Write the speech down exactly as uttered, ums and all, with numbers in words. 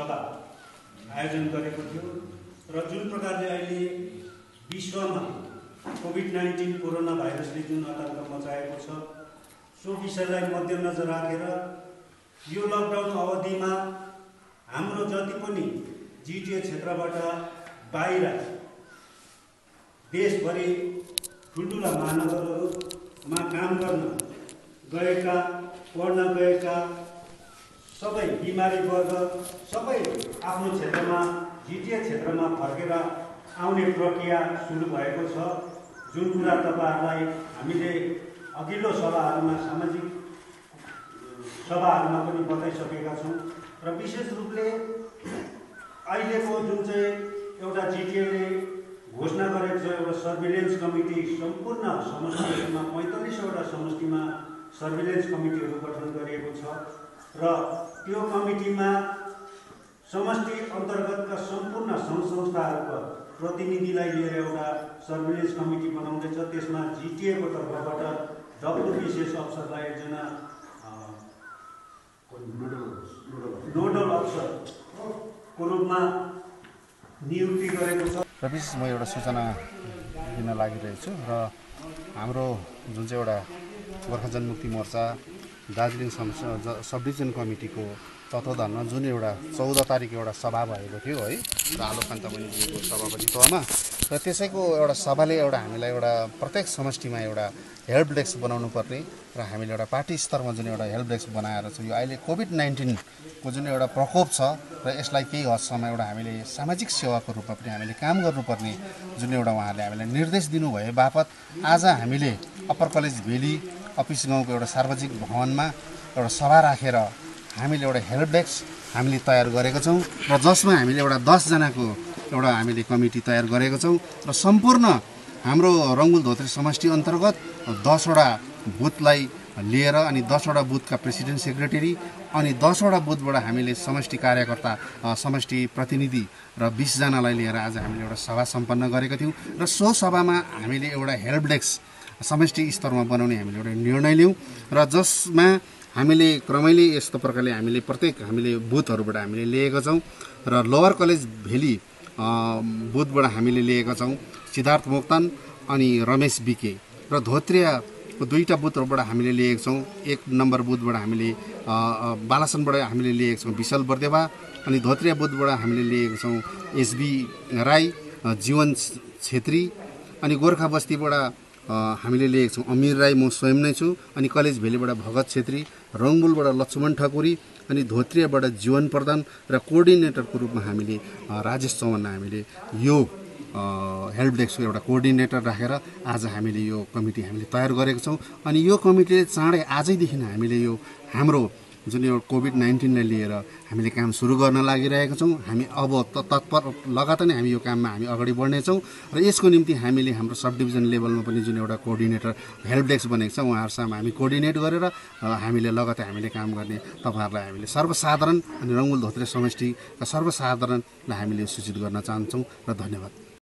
सभा आयोजन गरेको थियो र जुन प्रकारले अहिले विश्वमा कोभिड नाइन्टीन कोरोना भाइरसले जुन आतंक मचाएको छ सो विषयलाई मध्यनजर राखेर यो लकडाउन अवधिमा हाम्रो जति पनि जिटिए क्षेत्रबाट बाहिर देशभरि ठुल्ठुला महानगरहरूमा काम गर्न गएका पढ्न गएका सबै बिमारी वर्ग सबै आफ्नो क्षेत्रमा जिटिए क्षेत्रमा फर्केर आउने प्रक्रिया सुरु भएको छ। जुन कुरा तपाईहरुलाई हामीले अघिल्लो सभाहरूमा सामाजिक सभाहरूमा पनि बताइसकेका छौं र विशेष रूपले अहिलेको जुन चाहिँ एउटा जिटिएले घोषणा गरेको छ एउटा सर्भिलेन्स कमिटी सम्पूर्ण समष्टिमा पैंतालीस वटा समष्टिमा सर्भिलेन्स कमिटीहरू गठन गरिएको छ र त्यो कमिटीमा समष्टि अन्तर्गतका सम्पूर्ण सङ्घ संस्थाहरूको प्रतिनिधिलाई लिएर एउटा सर्भिलेन्स कमिटी बनाउँदैछ। त्यसमा जिटिएको तर्फबाट डब्लु विशेष अफसरलाई एकजना नोडल अफसरको रूपमा नियुक्ति गरेको छ। र विशेष म एउटा सूचना दिन लागिरहेको छु र हाम्रो जुन चाहिँ एउटा गोर्खा जनमुक्ति मोर्चा दार्जिलिङ सब डिभिजन कमिटीको तत्वावधानमा जुन एउटा चौध तारिक एउटा सभा भएको थियो है र आलोक कान्त बहिनीजीको सभापतित्वमा र त्यसैको एउटा सभाले एउटा हामीलाई एउटा प्रत्येक समष्टिमा एउटा हेल्प डेस्क बनाउनु पर्ने र हामीले एउटा पार्टी स्तरमा जुन एउटा हेल्प डेस्क बनाएर छ यो अहिले कोभिड नाइन्टिनको जुन एउटा प्रकोप छ र यसलाई केही हदसम्म एउटा हामीले सामाजिक सेवाको रूपमा पनि हामीले काम गर्नुपर्ने जुन एउटा उहाँहरूले हामीलाई निर्देश दिनुभए बापत आज हामीले अप्पर कलेज भेली अफिस गाउँको एउटा सार्वजनिक भवनमा एउटा सभा राखेर हामीले एउटा हेल्प डेस्क हामीले तयार गरेका छौँ र जसमा हामीले एउटा दसजनाको एउटा हामीले कमिटी तयार गरेका छौँ र सम्पूर्ण हाम्रो रङ्गुल धोत्रे समष्टि अन्तर्गत दसवटा बुथलाई लिएर अनि दसवटा बुथका प्रेसिडेन्ट सेक्रेटरी अनि दसवटा बुथबाट हामीले समष्टि कार्यकर्ता समष्टि प्रतिनिधि र बीसजनालाई लिएर आज हामीले एउटा सभा सम्पन्न गरेका थियौँ र सो सभामा हामीले एउटा हेल्प डेस्क समष्टि स्तरमा बनाउने हामीले एउटा निर्णय लियौँ र जसमा हामीले क्रमैले यस्तो प्रकारले हामीले प्रत्येक हामीले बुथहरूबाट हामीले लिएका छौँ र लोवर कलेज भेली बुथबाट हामीले लिएका छौँ सिद्धार्थ मोक्तान अनि रमेश बिके र धोत्रियाको दुईवटा बुथहरूबाट हामीले लिएका छौँ। एक नम्बर बुथबाट हामीले बालासनबाट हामीले लिएका छौँ विशाल बर्देवा अनि धोत्रिया बुथबाट हामीले लिएका छौँ एसबी राई जीवन छेत्री अनि गोर्खा बस्तीबाट हामीले लिएका छौँ अमीर राई म स्वयं नै छु अनि कलेज भेलीबाट भगत छेत्री रङ्बुलबाट लक्ष्मण ठकुरी अनि धोत्रियाबाट जीवन प्रधान र कोअर्डिनेटरको रूपमा हामीले राजेश चौहान हामीले यो हेल्प डेस्कको एउटा कोअर्डिनेटर राखेर आज हामीले यो कमिटी हामीले तयार गरेका छौँ अनि यो कमिटीले चाँडै आजैदेखि हामीले यो हाम्रो जुन यो कोभिड नाइन्टिनलाई लिएर हामीले काम सुरु गर्न लागिरहेका छौँ। हामी अब तत्पर लगातार नै हामी यो काममा हामी अगाडि बढ्नेछौँ र यसको निम्ति हामीले हाम्रो सब डिभिजन लेभलमा पनि जुन एउटा कोअर्डिनेटर हेल्प डेस्क बनेको छ उहाँहरूसँग हामी कोअर्डिनेट गरेर हामीले लगातार हामीले काम गर्ने तपाईँहरूलाई हामीले सर्वसाधारण अनि रङ्गुल धोत्रे समष्टिका सर्वसाधारणलाई हामीले सूचित गर्न चाहन्छौँ र धन्यवाद।